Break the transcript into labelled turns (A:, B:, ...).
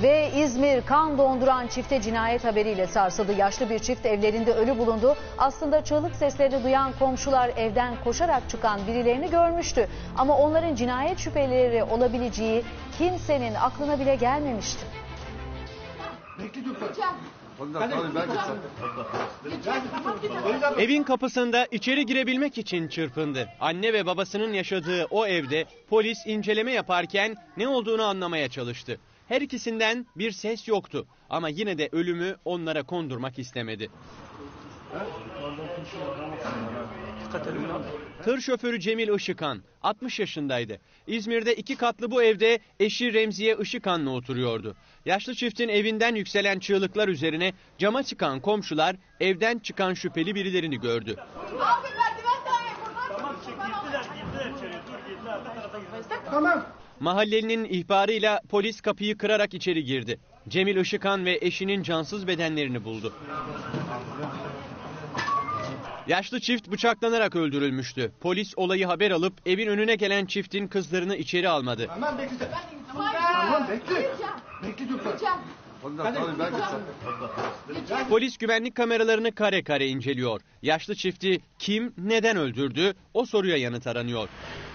A: Ve İzmir kan donduran çifte cinayet haberiyle sarsıldı. Yaşlı bir çift evlerinde ölü bulundu. Aslında çığlık seslerini duyan komşular evden koşarak çıkan birilerini görmüştü. Ama onların cinayet şüpheleri olabileceği kimsenin aklına bile gelmemişti.
B: Evin kapısında içeri girebilmek için çırpındı. Anne ve babasının yaşadığı o evde polis inceleme yaparken ne olduğunu anlamaya çalıştı. Her ikisinden bir ses yoktu ama yine de ölümü onlara kondurmak istemedi. Tır şoförü Cemil Işıkhan 60 yaşındaydı. İzmir'de 2 katlı bu evde eşi Remziye Işıkhan'la oturuyordu. Yaşlı çiftin evinden yükselen çığlıklar üzerine cama çıkan komşular evden çıkan şüpheli birilerini gördü. Mahallenin ihbarıyla polis kapıyı kırarak içeri girdi. Cemil Işıkhan ve eşinin cansız bedenlerini buldu. Yaşlı çift bıçaklanarak öldürülmüştü. Polis olayı haber alıp evin önüne gelen çiftin kızlarını içeri almadı.
C: Tamam bekle.
B: Polis güvenlik kameralarını kare kare inceliyor. Yaşlı çifti kim, neden öldürdü? O soruya yanıt aranıyor.